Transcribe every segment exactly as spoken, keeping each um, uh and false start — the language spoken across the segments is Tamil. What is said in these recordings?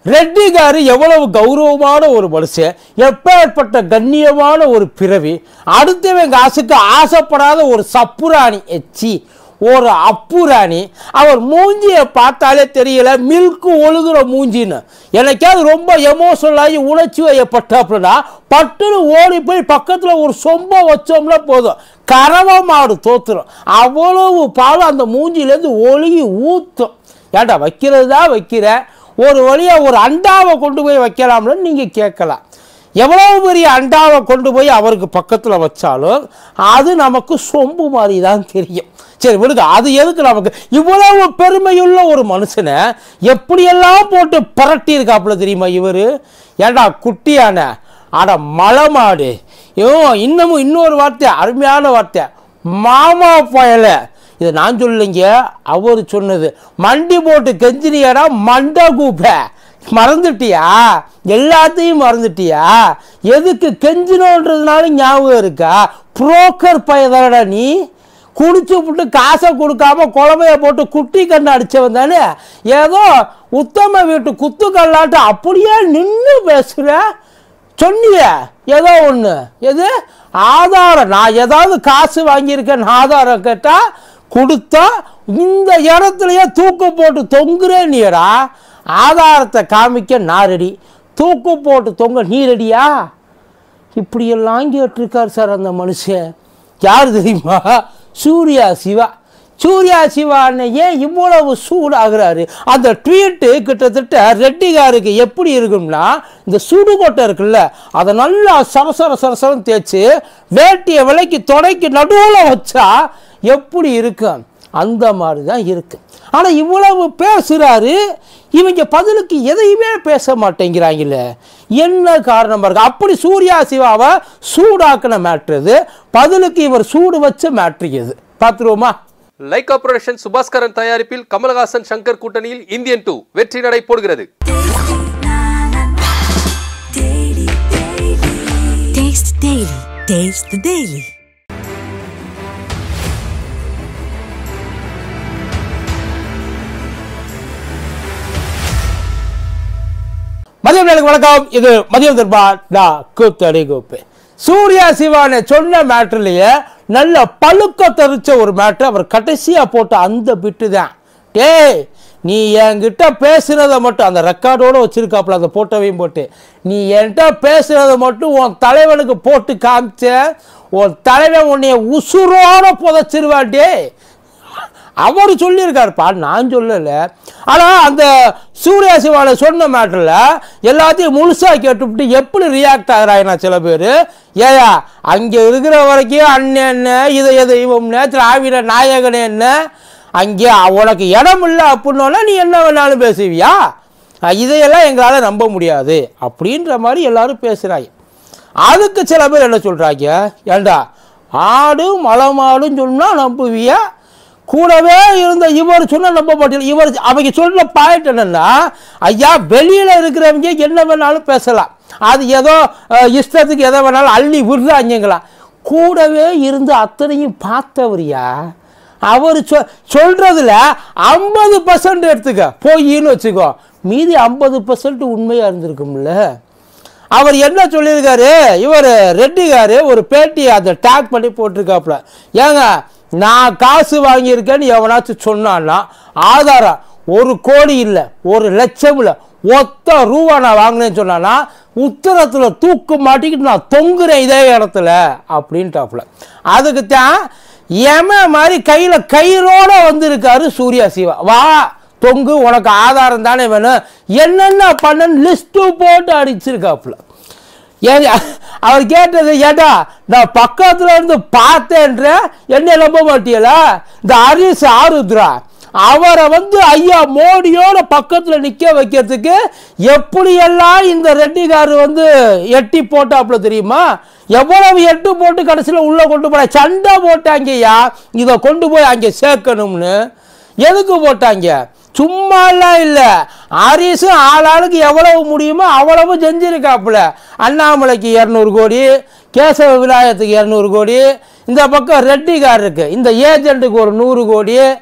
ரெட்டிகாரு எவ்வளவு கௌரவமான ஒரு மனுஷன், எப்பேற்பட்ட கண்ணியமான ஒரு பிறவி, அடுத்தவன் காசுக்கு ஆசைப்படாத ஒரு சப்புராணி எச்சி ஒரு அப்புராணி. அவர் மூஞ்சியை பார்த்தாலே தெரியல மில்க்கு ஒழுகுற மூஞ்சின்னு. எனக்காவது ரொம்ப எமோஷனல் ஆகி உணர்ச்சி வயப்பட்டாப்புலனா பட்டுன்னு ஓடி போய் பக்கத்தில் ஒரு சொம்ப வச்சோம்னா போதும், கறவை மாடு தோத்துரும். அவ்வளவு பால் அந்த மூஞ்சிலேருந்து ஒழுகி ஊற்றும். ஏண்டா வைக்கிறது தான் வைக்கிற, ஒரு வழியாக ஒரு அண்டாவை கொண்டு போய் வைக்கலாம்னு நீங்கள் கேட்கலாம். எவ்வளவு பெரிய அண்டாவை கொண்டு போய் அவருக்கு பக்கத்தில் வச்சாலும் அது நமக்கு சொம்பு மாதிரி தான் தெரியும். சரி விடுங்க, அது எதுக்கு நமக்கு? இவ்வளவு பெருமையுள்ள ஒரு மனுஷனை எப்படியெல்லாம் போட்டு பரட்டி இருக்காப்புல தெரியுமா இவர்? ஏண்டா குட்டியான அட மலை மாடு. இன்னமும் இன்னொரு வார்த்தை, அருமையான வார்த்தை, மாமா பயல. இதை நான் சொல்லலைங்க, அவர் சொன்னது. மண்டி போட்டு கெஞ்சினியாடா மண்டை கூப்ப, மறந்துட்டியா? எல்லாத்தையும் மறந்துட்டியா? எதுக்கு கெஞ்சினோன்றதுனால ஞாபகம் இருக்கா? புரோக்கர் பயதாடா நீ. குடிச்சு விட்டு காசை கொடுக்காம குழம்பைய போட்டு குட்டி கண்ணு அடிச்சவன் தானே. ஏதோ உத்தம வீட்டு குத்து கல்லாட்டு அப்படியே நின்று பேசுற. சொன்னிய ஏதோ ஒன்று, எது ஆதாரம்? நான் ஏதாவது காசு வாங்கியிருக்கேன் ஆதாரம் கேட்டா கொடுத்தா இந்த இடத்துலயே தூக்கு போட்டு தொங்குறேன் நீடா. ஆதாரத்தை காமிக்க நான் ரெடி, தூக்கு போட்டு தொங்க நீ ரெடியா? இப்படியெல்லாம் கேட்டிருக்கார் சார் அந்த மனுஷன். யார் தெரியுமா? சூர்யா சிவா. சூர்யா சிவான்னு ஏன் இவ்வளவு சூடாகிறாரு? அந்த ட்வீட்டு கிட்டத்தட்ட ரெட்டிகாருக்கு எப்படி இருக்கும்னா, இந்த சுடுகொட்டை இருக்குல்ல அதை நல்லா சரசர சரசரம் தேய்ச்சி வேட்டியை விலைக்கு தொடைக்கு நடுவில் வச்சா எப்படி இருக்கும் அந்த மாதிரி தான் இருக்கு. ஆனால் இவ்வளவு பேசுகிறாரு, இவங்க பதிலுக்கு எதையுமே பேச மாட்டேங்கிறாங்கல்ல. என்ன காரணமாக இருக்கு? அப்படி சூர்யா சிவாவை சூடாக்கின மேட்ரு, பதிலுக்கு இவர் சூடு வச்ச மேட்ரு எது பார்த்துருவோமா? லைகா புரொடக்ஷன் சுபாஸ்கரன் தயாரிப்பில் கமலஹாசன் சங்கர் கூட்டணியில் இந்தியன் டூ வெற்றி நடை போடுகிறது. மதியம் நேரம் வணக்கம். இது மதியம் தர்பார். கூத்தடி கூப்பு. சூர்யா சிவானை சொன்ன மேட்டர்லயே நல்ல பழுக்க தெரிச்ச ஒரு மேட்ரு அவர் கடைசியா போட்ட அந்த பிட்டு தான். டேய் நீ என்கிட்ட பேசுனதை மட்டும் அந்த ரெக்கார்டோட வச்சிருக்காப்புல, அந்த போட்டோவையும் போட்டு, நீ என்கிட்ட பேசுனதை மட்டும் உன் தலைவனுக்கு போட்டு காமிச்ச, உன் தலைவன் உன்னைய உசுரோட புதைச்சிருவான். டே அவர் சொல்லியிருக்காருப்பா, நான் சொல்லலை. ஆனால் அந்த சூர்யா சிவானை சொன்ன மேட்டரில் எல்லாத்தையும் முழுசாக கேட்டுவிட்டு எப்படி ரியாக்ட் ஆகிறாய்னா சில பேர், ஏயா அங்கே இருக்கிற வரைக்கும் அண்ணன் என்ன, இதை தெய்வம்னு திராவிட நாயகனே என்ன, அங்கே உனக்கு இடம் இல்லை அப்படின்னோன்னா நீ என்ன வேணாலும் பேசுவியா? இதையெல்லாம் எங்களால் நம்ப முடியாது அப்படின்ற மாதிரி எல்லாரும் பேசுகிறாங்க. அதுக்கு சில பேர் என்ன சொல்கிறாங்க, ஏண்டா ஆடு மலை மாடுன்னு சொன்னால் நம்புவியா? கூடவே இருந்த இவர் சொன்ன நம்ப மாட்டேன். இவர் அவங்க சொல்ற பாயிண்ட் என்னன்னா, ஐயா வெளியில் இருக்கிறவங்க என்ன வேணாலும் பேசலாம், அது ஏதோ இஷ்டத்துக்கு எதை வேணாலும் அள்ளி விடுறாங்களா. கூடவே இருந்து அத்தனையும் பார்த்தவரியா அவர் சொ சொல்றதுல ஐம்பது பர்சன்ட் எடுத்துக்க போயின்னு வச்சுக்கோ, மீதி ஐம்பது பர்சன்ட் உண்மையாக இருந்திருக்கும்ல. அவர் என்ன சொல்லியிருக்காரு, இவர் ரெட்டிகாரு ஒரு பேட்டி அதை டேக் பண்ணி போட்டிருக்காப்புல, ஏங்க நான் காசு வாங்கியிருக்கேன்னு எவனாச்சும் சொன்னான்னா ஆதாரம் ஒரு கோடி இல்லை ஒரு லட்சம் இல்லை ஒத்த ரூபா நான் வாங்கினேன்னு சொன்னான்னா உத்தரத்தில் தூக்கு மாட்டிக்கிட்டு நான் தொங்குறேன் இதே இடத்துல அப்படின்ட்டாப்புல. அதுக்கு தான் எம மாதிரி கையில் கயிறோட வந்திருக்காரு சூர்யா சிவா. வா தொங்கு, உனக்கு ஆதாரம் தானே வேணும், என்னென்ன பண்ணன்னு லிஸ்ட்டு போட்டு அடிச்சிருக்காப்புல. ஏன் அவர் கேட்டது, ஏடா நான் பக்கத்துல இருந்து பார்த்தேன்ற என்ன நம்ப மாட்டியலா? இந்த ஹரிஸ் ஆருத்ரா அவரை வந்து ஐயா மோடியோட பக்கத்துல நிக்க வைக்கிறதுக்கு எப்படியெல்லாம் இந்த ரெட்டிகாரு வந்து எட்டி போட்டாப்புல தெரியுமா? எவ்வளவு எட்டு போட்டு கடைசியில் உள்ள கொண்டு போன சண்டை போட்டாங்கய்யா, இதை கொண்டு போய் அங்கே சேர்க்கணும்னு. எதுக்கு போட்டாங்க? சும்மாலாம் இல்லை, ஹரிஸும் ஆளாளுக்கு எவ்வளவு முடியுமோ அவ்வளவு செஞ்சிருக்காப்புல. அண்ணாமலைக்கு இரநூறு கோடி, கேசவ விநாயகத்துக்கு இரநூறு கோடி, இந்த பக்கம் ரெட்டிகார் இருக்கு இந்த ஏஜென்ட்டுக்கு ஒரு நூறு கோடி,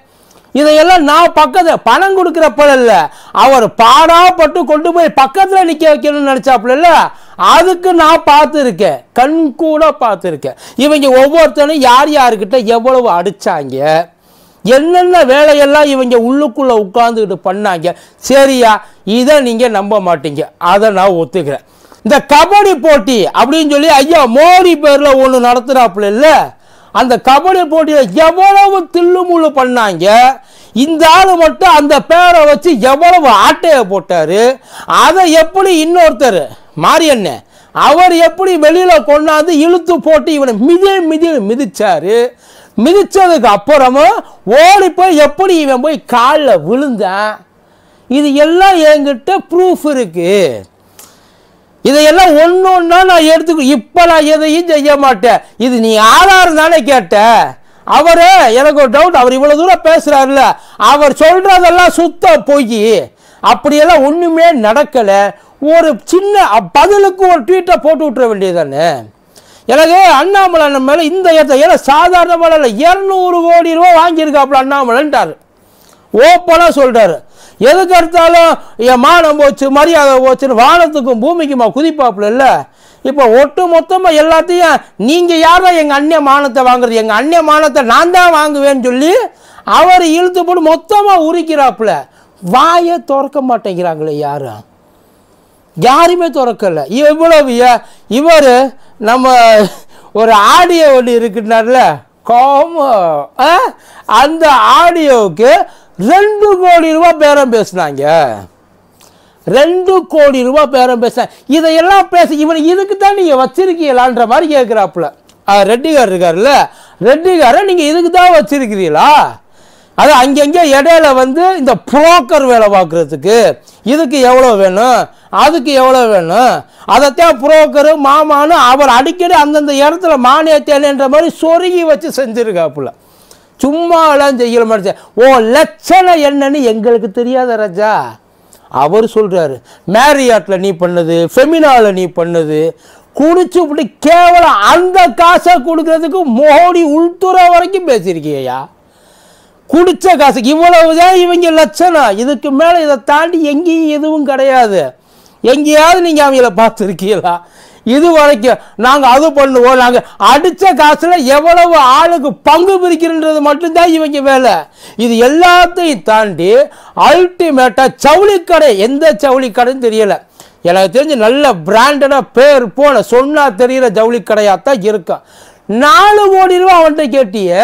இதையெல்லாம் நான் பக்கத்தில் பணம் கொடுக்குறப்ப இல்லை, அவர் பாடாப்பட்டு கொண்டு போய் பக்கத்தில் நிற்க வைக்கணும்னு நினச்சாப்புல இல்லை, அதுக்கு நான் பார்த்துருக்கேன், கண் கூட பார்த்துருக்கேன். இவங்க ஒவ்வொருத்தரும் யார் யாருக்கிட்ட எவ்வளவு அடித்தாங்க, என்னென்ன வேலையெல்லாம் இவங்க உள்ளுக்குள்ளே உட்காந்துக்கிட்டு பண்ணாங்க. சரியா, இதை நீங்கள் நம்ப மாட்டீங்க, அதை நான் ஒத்துக்கிறேன். இந்த கபடி போட்டி அப்படின்னு சொல்லி ஐயா மோடி பேரில் ஒன்று நடத்துகிறாப்புல இல்லை, அந்த கபடி போட்டியில் எவ்வளவு தில்லுமுள்ளு பண்ணாங்க. இந்த ஆள் மட்டும் அந்த பேரை வச்சு எவ்வளவு ஆட்டையை போட்டாரு. அதை எப்படி இன்னொருத்தர் மாரியண்ண அவர் எப்படி வெளியில கொண்டாந்து இழுத்து போட்டு இவனை மிதி மிதி மிதிச்சாரு. மிதிச்சதுக்கு அப்புறமும் ஓடி போய் எப்படி இவன் போய் காலில் விழுந்தான். இது எல்லாம் என்கிட்ட ப்ரூஃப் இருக்கு. இதையெல்லாம் ஒன்று ஒன்றா நான் எடுத்துக்க, இப்போ நான் எதையும் செய்ய மாட்டேன். இது நீ ஆதாரம் தானே கேட்ட. அவரு எனக்கு ஒரு டவுட், அவர் இவ்வளோ தூரம் பேசுகிறாருல்ல, அவர் சொல்கிறதெல்லாம் சுத்த பொய், அப்படியெல்லாம் ஒன்றுமே நடக்கலை. ஒரு சின்ன பதிலுக்கு ஒரு ட்வீட்டை போட்டு விட்டுற வேண்டியதானே. எனக்கு அண்ணாமலை மேலே இந்த இடத்த ஏன்னா சாதாரணமான இல்லை, இரநூறு கோடி ரூபா வாங்கியிருக்காப்புல அண்ணாமலைன்ட்டார், ஓப்பனாக சொல்கிறாரு. எதுக்கு எடுத்தாலும் என் மானம் போச்சு மரியாதை போச்சுன்னு வானத்துக்கும் பூமிக்குமா குதிப்பாப்புல இல்லை. இப்போ ஒட்டு மொத்தமாக எல்லாத்தையும் நீங்கள் யாரா எங்கள் அந்நிய மானத்தை வாங்குறது, எங்கள் அந்நிய மானத்தை நான் தான் வாங்குவேன்னு சொல்லி அவர் இழுத்து போட்டு மொத்தமாக உரிக்கிறாப்புல. வாயை திறக்க மாட்டேங்கிறாங்களே யாரும், யாருமே திறக்கலை. இவ்வளவு இவர் நம்ம ஒரு ஆடியோ ஒன்று இருக்குன்னார்ல கோமோ, அந்த ஆடியோவுக்கு ரெண்டு கோடி ரூபா பேரம் பேசினாங்க. ரெண்டு கோடி ரூபா பேரம் பேச இதையெல்லாம் பேச இவன் இதுக்கு தான் நீங்கள் வச்சிருக்கீங்களான்ற மாதிரி கேட்குறாப்புல. ரெட்டிகார் இருக்காருல்ல, ரெட்டிகாரை நீங்கள் இதுக்கு தான் வச்சிருக்கிறீங்களா? அது அங்கங்கே இடையில வந்து இந்த புரோக்கர் வேலை பார்க்குறதுக்கு இதுக்கு எவ்வளோ வேணும், அதுக்கு எவ்வளோ வேணும், அதைத்தான் புரோக்கரு மாமானு அவர் அடிக்கடி அந்தந்த இடத்துல மானியத்தேன்ற மாதிரி சொருகி வச்சு செஞ்சுருக்காப்புல. சும்மாலாம் செய்யல மாதிரி. ஓ லட்சணம் என்னன்னு எங்களுக்கு தெரியாத ராஜா. அவர் சொல்கிறாரு மேரியாட்டில் நீ பண்ணது, ஃபெமினாவில் நீ பண்ணது, குடிச்சு இப்படி கேவலம் அந்த காசை கொடுக்கறதுக்கு மோடி உள்துறை வரைக்கும் பேசியிருக்கியா. குடிச்ச காசுக்கு இவ்வளவுதான் இவங்க லட்சணம். இதுக்கு மேலே இதை தாண்டி எங்கேயும் எதுவும் கிடையாது. எங்கேயாவது நீங்கள் அவங்கள பார்த்துருக்கீங்களா? இது வரைக்கும் நாங்கள் அது பண்ணுவோம், நாங்கள் அடித்த காசில் எவ்வளவு ஆளுக்கு பங்கு பிரிக்கிறன்றது மட்டும்தான் இவங்க வேலை. இது எல்லாத்தையும் தாண்டி அல்டிமேட்டாக ஜவுளிக்கடை, எந்த ஜவுளிக்கடைன்னு தெரியலை, எனக்கு தெரிஞ்சு நல்ல பிராண்டடாக பேர் போன சொன்னால் தெரிகிற ஜவுளிக்கடையாக தான் இருக்கும். நாலு கோடி ரூபா அவன்கிட்ட கேட்டியே,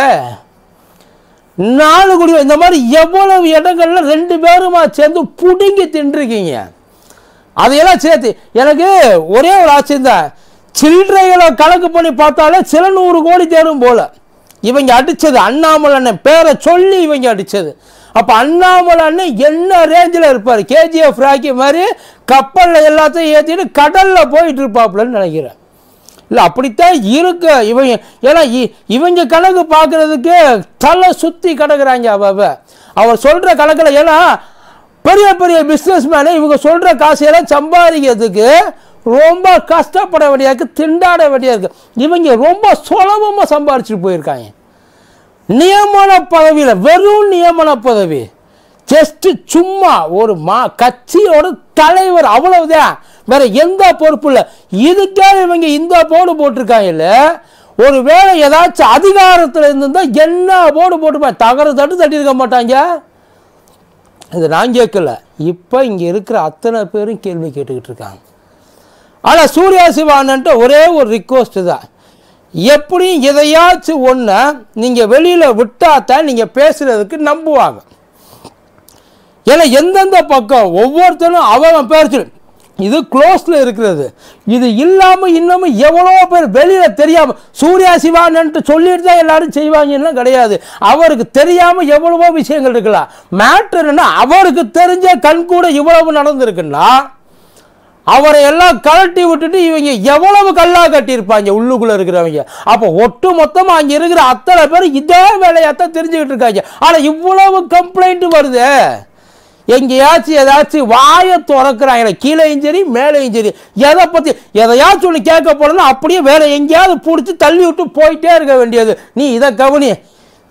நாலு கோடி ரூபா. இந்த மாதிரி எவ்வளவு இடங்கள்ல ரெண்டு பேருமா சேர்ந்து புடுங்கி தின்றுருக்கீங்க. அதையெல்லாம் சேர்த்து எனக்கு ஒரே ஒரு ஆச்சரியம் தான், சில்லறைகளை கணக்கு பண்ணி பார்த்தாலே சில நூறு கோடி தேடும் போல. இவங்க அடித்தது அண்ணாமலை அண்ணன் பேரை சொல்லி இவங்க அடித்தது. அப்போ அண்ணாமலை அண்ணன் என்ன ரேஞ்சில் இருப்பார், கேஜிஎஃப் ராக்கி மாதிரி கப்பலில் எல்லாத்தையும் ஏற்றிட்டு கடலில் போயிட்டு இருப்பாப்புலன்னு நினைக்கிறேன். இல்லை அப்படித்தான் இருக்கு இவங்க. ஏன்னா இவங்க கணக்கு பார்க்குறதுக்கு தலை சுற்றி கிடக்குறாங்க. அவ அவர் சொல்கிற கணக்கில், ஏன்னா பெரிய பெரிய பிஸ்னஸ் மேனே இவங்க சொல்கிற காசையெல்லாம் சம்பாதிக்கிறதுக்கு ரொம்ப கஷ்டப்பட வேண்டியா இருக்குது, திண்டாட வேண்டியா இருக்குது. இவங்க ரொம்ப சுலபமாக சம்பாரிச்சுட்டு போயிருக்காங்க. நியமன பதவியில், வெறும் நியமன பதவி, ஜஸ்ட் சும்மா ஒரு மா கட்சியோட தலைவர், அவ்வளவுதான், வேற எந்த பொறுப்பு இல்லை. இதுக்கே இவங்க இந்த போர்டு போட்டிருக்காங்க. இல்லை ஒரு வேளை ஏதாச்சும் அதிகாரத்தில் இருந்திருந்தால் என்ன போர்டு போட்டுப்பாங்க, தகர தட்டு தட்டியிருக்க மாட்டாங்க. இது நான் கேட்கல, இப்போ இங்கே இருக்கிற அத்தனை பேரும் கேள்வி கேட்டுக்கிட்டு இருக்காங்க. ஆனால் சூர்யா சிவானன்ட்டு ஒரே ஒரு ரிக்வஸ்ட் தான், எப்படியும் எதையாச்சும் ஒன்று நீங்கள் வெளியில் விட்டாதான் நீங்கள் பேசுகிறதுக்கு நம்புவாங்க. ஏன்னா எந்தெந்த பக்கம் ஒவ்வொருத்தரும் அவன் பேர் இது க்ளோஸில் இருக்கிறது, இது இல்லாமல் இன்னமும் எவ்வளோ பேர் வெளியில் தெரியாமல் சூர்யா சிவானன்ட்டு சொல்லிட்டு தான் எல்லாரும் செய்வாங்கன்னா கிடையாது. அவருக்கு தெரியாமல் எவ்வளவோ விஷயங்கள் இருக்கலாம். மேட்டர்னா அவருக்கு தெரிஞ்ச கண் கூட இவ்வளவு நடந்திருக்குன்னா அவரை எல்லாம் கலட்டி விட்டுட்டு இவங்க எவ்வளவு கல்லா கட்டியிருப்பாங்க உள்ளுக்குள்ளே இருக்கிறவங்க. அப்போ ஒட்டு மொத்தமாக அங்கே இருக்கிற அத்தனை பேர் இதே வேலையாத்தான் தெரிஞ்சுக்கிட்டு இருக்காங்க. ஆனால் இவ்வளவு கம்ப்ளைண்ட் வருது. எங்கேயாச்சும் ஏதாச்சும் வாயை திறக்கிறாங்க, கீழேயும் சரி மேலேயும் சரி, எதை பற்றி எதையாச்சும் ஒன்று கேட்க போனோம்னா அப்படியே வேற எங்கேயாவது பிடிச்சி தள்ளி விட்டு போயிட்டே இருக்க வேண்டியது. நீ இதை கவனி,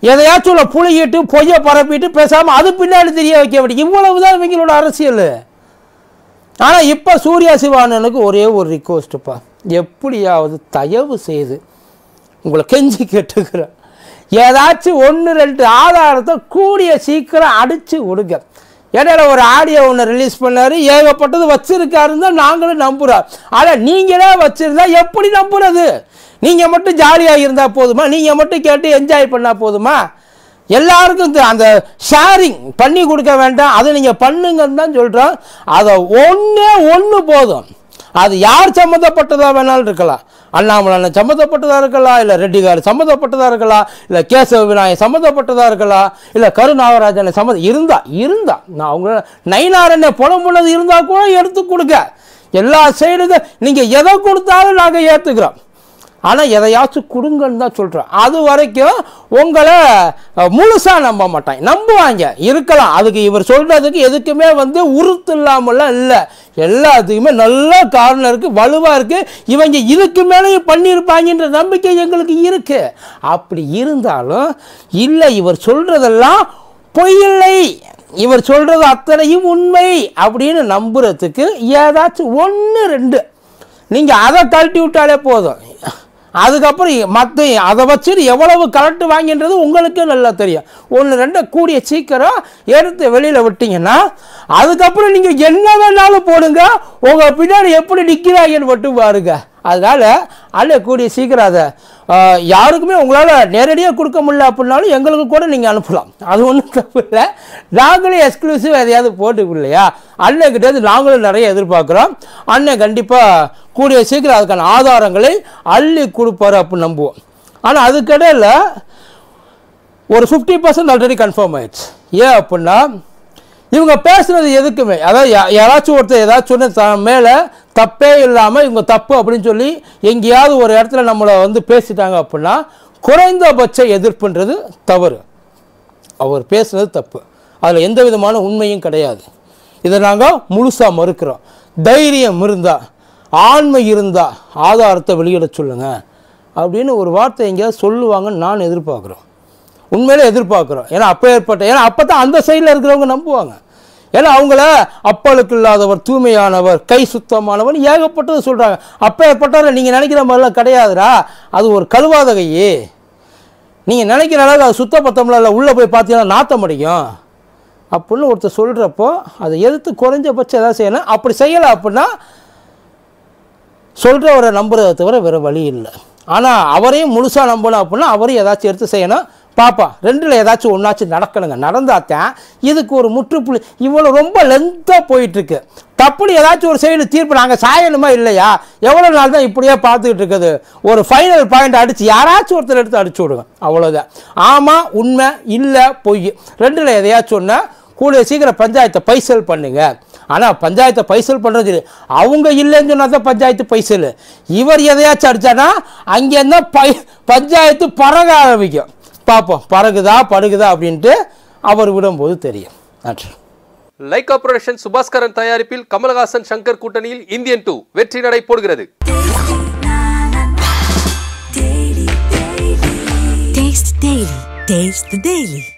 எதையாச்சும் புளியிட்டு பொய்யை பரப்பிட்டு பேசாமல் அது பின்னாடி தெரிய வைக்க வேண்டிய இவ்வளவுதான் இவங்களோட அரசியல். ஆனால் இப்போ சூர்யா சிவானனுக்கு ஒரே ஒரு ரிக்வஸ்ட்டுப்பா, எப்படியாவது தயவு செய்து உங்களை கெஞ்சி கேட்டுக்கிறேன், ஏதாச்சும் ஒன்று ரெண்டு ஆதாரத்தை கூடிய சீக்கிரம் அடித்து விடுங்க. இடையில ஒரு ஆடியோ ஒன்று ரிலீஸ் பண்ணார், ஏகப்பட்டது வச்சிருக்காருன்னு தான் நாங்களும் நம்புகிறோம். ஆனால் நீங்களே வச்சுருந்தா எப்படி நம்புறது? நீங்கள் மட்டும் ஜாலியாக இருந்தால் போதுமா? நீங்கள் மட்டும் கேட்டு என்ஜாய் பண்ணால் போதுமா? எல்லாருக்கும் அந்த ஷேரிங் பண்ணி கொடுக்க வேண்டாம், அதை நீங்கள் பண்ணுங்கன்னு தான் சொல்கிறோம். அதை ஒன்றே ஒன்று போதும். அது யார் சம்மந்தப்பட்டதாக வேணாலும் இருக்கலாம், அண்ணாமலை சம்மந்தப்பட்டதாக இருக்கலாம், இல்லை ரெட்டிகார் சம்மந்தப்பட்டதாக இருக்கலாம், இல்லை கேசவ விநாயகர் சம்மந்தப்பட்டதாக இருக்கலாம், இல்லை கருநாகராஜனை சம்மந்தம் இருந்தா இருந்தா நான் அவங்க நயினாரண்ணே புலம்புனது இருந்தால் கூட எடுத்து கொடுங்க. எல்லா சைடுங்க நீங்கள் எதை கொடுத்தாலும் நாங்கள் ஏற்றுக்கிறோம். ஆனால் எதையாச்சும் கொடுங்கன்னு தான் சொல்கிறோம். அது வரைக்கும் உங்களை முழுசாக நம்ப மாட்டாங்க, நம்புவாங்க இருக்கலாம். அதுக்கு இவர் சொல்கிறதுக்கு எதுக்குமே வந்து உறுத்து இல்லாமலாம் இல்லை, எல்லாத்துக்குமே நல்ல காரணம் இருக்குது, வலுவாக இருக்குது. இவங்க இதுக்கு மேலேயும் பண்ணியிருப்பாங்கன்ற நம்பிக்கை எங்களுக்கு இருக்குது. அப்படி இருந்தாலும் இல்லை, இவர் சொல்கிறதெல்லாம் பொய்யில்லை, இவர் சொல்கிறது அத்தனையும் உண்மை அப்படின்னு நம்புறதுக்கு ஏதாச்சும் ஒன்று ரெண்டு நீங்கள் அதை கழட்டி விட்டாலே போதும். அதுக்கப்புறம் மற்ற அதை வச்சுட்டு எவ்வளவு கலட்டு வாங்கின்றது உங்களுக்கே நல்லா தெரியும். ஒன்று ரெண்டு கூடிய சீக்கிரம் எடுத்து வெளியில் விட்டீங்கன்னா அதுக்கப்புறம் நீங்கள் என்ன வேணாலும் போடுங்க, உங்கள் பின்னாடி எப்படி நிற்கிறாங்கன்னு மட்டும் பாருங்க. அதனால் அல்ல கூடிய சீக்கிரம் அதை யாருக்குமே உங்களால் நேரடியாக கொடுக்க முடியல அப்படின்னாலும் எங்களுக்கு கூட நீங்கள் அனுப்பலாம், அது ஒன்றும் தப்பு இல்லை. நாங்களே எக்ஸ்க்ளூசிவ் எதையாவது போட்டுக்கு இல்லையா, அண்ணன்கிட்ட நாங்களும் நிறைய எதிர்பார்க்குறோம். அண்ணன் கண்டிப்பாக கூடிய சீக்கிரம் அதுக்கான ஆதாரங்களை அள்ளி கொடுப்பாரு அப்படின்னு நம்புவோம். ஆனால் அதுக்கிடையில் ஒரு ஃபிஃப்டி பர்சன்ட் ஆல்ரெடி கன்ஃபார்ம் ஆயிடுச்சு. ஏன் அப்படின்னா இவங்க பேசுகிறது எதுக்குமே, அதாவது யாராச்சும் ஒருத்தர் ஏதாச்சும் ஒன்று த மேலே தப்பே இல்லாமல் இவங்க தப்பு அப்படின்னு சொல்லி எங்கேயாவது ஒரு இடத்துல நம்மளை வந்து பேசிட்டாங்க அப்படின்னா குறைந்தபட்ச எதிர்ப்புன்றது தவறு. அவர் பேசுனது தப்பு, அதில் எந்த விதமான உண்மையும் கிடையாது. இதை நாங்கள் முழுசாக மறுக்கிறோம். தைரியம் இருந்தால், ஆண்மை இருந்தால் ஆதாரத்தை வெளியிட சொல்லுங்க அப்படின்னு ஒரு வார்த்தை எங்கேயாவது சொல்லுவாங்கன்னு நான் எதிர்பார்க்குறோம், உண்மையிலே எதிர்பார்க்குறோம். ஏன்னா அப்போ ஏற்பட்ட ஏன்னா அப்போ தான் அந்த சைடில் இருக்கிறவங்க நம்புவாங்க. ஏன்னா அவங்கள அப்பளுக்கு இல்லாதவர், தூய்மையானவர், கை சுத்தமானவர் ஏகப்பட்டது சொல்கிறாங்க. அப்போ ஏற்பட்டவர் நீங்கள் நினைக்கிற மாதிரிலாம் கிடையாதுரா, அது ஒரு கழுவாத கையே. நீங்கள் நினைக்கிற அளவுக்கு அது சுத்தப்பத்தம்ல இல்லை, உள்ளே போய் பார்த்தீங்கன்னா நாத்தம் அடிக்கும் அப்படின்னு ஒருத்தர் சொல்கிறப்போ அதை எதிர்த்து குறைஞ்சபட்சம் எதாவது செய்யணும். அப்படி செய்யலை அப்படின்னா சொல்கிறவரை நம்புறதை தவிர வேறு வழி இல்லை. ஆனால் அவரையும் முழுசாக நம்பணும் அப்படின்னா அவரையும் ஏதாச்சும் எடுத்து செய்யணும். பாப்பா ரெண்டில் ஏதாச்சும் ஒன்றாச்சும் நடக்கணுங்க, நடந்தாத்தான் இதுக்கு ஒரு முற்றுப்புள்ளி. இவ்வளோ ரொம்ப லென்த்தாக போயிட்டுருக்கு. தப்புன்னு ஏதாச்சும் ஒரு சைடு தீர்ப்பு நாங்கள் சாயணுமா இல்லையா? எவ்வளோ நாள் தான் இப்படியே பார்த்துக்கிட்டு இருக்குது? ஒரு ஃபைனல் பாயிண்ட் அடித்து யாராச்சும் ஒருத்தர் எடுத்து அடிச்சு விடுங்க, அவ்வளோதான். ஆமாம் உண்மை, இல்லை பொய், ரெண்டில் எதையாச்சும் ஒன்று கூடிய சீக்கிரம் பஞ்சாயத்தை பைசல் பண்ணுங்க. ஆனால் பஞ்சாயத்தை பைசல் பண்ணுறது அவங்க இல்லைன்னு சொன்னால் தான் பஞ்சாயத்து பைசல். இவர் எதையாச்சும் அடித்தானா அங்கேருந்தா பை பஞ்சாயத்து பறக ஆரம்பிக்கும். பார்ப்போம் பறகுதா படுகுதா அப்படின்ட்டு அவர் விடும்போது தெரியும். நன்றி. லைகா புரொடக்ஷன் சுபாஸ்கரன் தயாரிப்பில் கமலஹாசன் சங்கர் கூட்டணியில் இந்தியன் டூ வெற்றி நடை போடுகிறது. Taste the Daily. Taste the Daily.